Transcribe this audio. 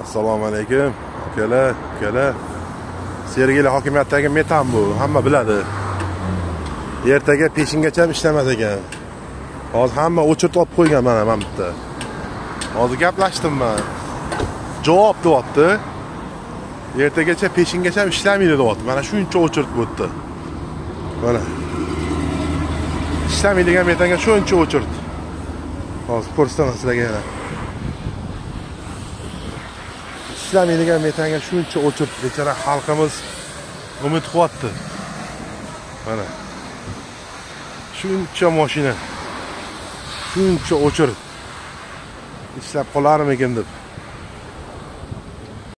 Assalomu alaykum. Ukalar. Sergeli hokimiyatdagi metan bu, hamma biladi. Ertaga peshingacha ishlamas ekan. Hozir hamma o'chirib olib qo'ygan mana bitta. Hozir gaplashdim men. Javob deyapti. Ertagacha peshingacha ishlamaydi deyapti. Mana shuncha o'chirib o'tdi. Mana. Ishlamaydigan metanga shuncha o'chirdi. Hozir ko'rsataman sizlarga yana. İşlemeydigan metanga shuncha o'chirdi. Bechora xalqimiz umid qilyapti. Mana. Shuncha mashina. Shuncha o'chirdi. Ishlab qolarmikin deb.